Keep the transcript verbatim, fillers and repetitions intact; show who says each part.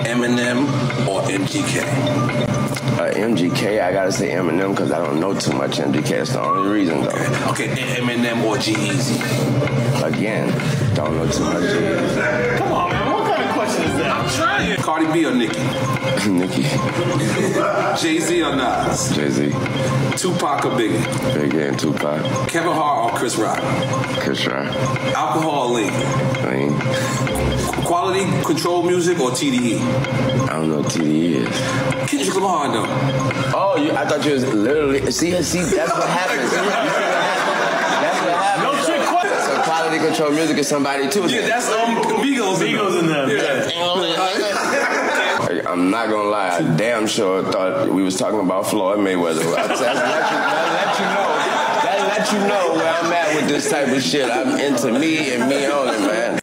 Speaker 1: Eminem or M G K?
Speaker 2: Uh, M G K, I gotta say Eminem because I don't know too much M G K. That's the only reason, though.
Speaker 1: Okay, okay. Eminem or G-Eazy?
Speaker 2: Again, don't know too much G-Eazy.
Speaker 3: Come on, man. What kind of question is that?
Speaker 1: I'm trying. Cardi B or Nicki?
Speaker 2: Nicki.
Speaker 1: Jay-Z or Nas?
Speaker 2: Jay-Z.
Speaker 1: Tupac or Biggie?
Speaker 2: Biggie and Tupac.
Speaker 1: Kevin Hart or Chris Rock?
Speaker 2: Chris Rock.
Speaker 1: Alcohol or lean?
Speaker 2: Lean.
Speaker 1: Quality control music or T D E?
Speaker 2: I don't know what T D E is.
Speaker 1: Kendrick Lamar though.
Speaker 2: Oh, you, I thought you was literally. See, see, that's what happens. You see what happens? That's what happens.
Speaker 3: No trick question.
Speaker 2: So quality control music is somebody too.
Speaker 1: Yeah, that's um, Migos.
Speaker 3: Migos in there.
Speaker 1: Yeah.
Speaker 2: I'm not gonna lie. I damn sure thought we was talking about Floyd Mayweather. That let you know. That let you know where I'm at with this type of shit. I'm into me and me only, man.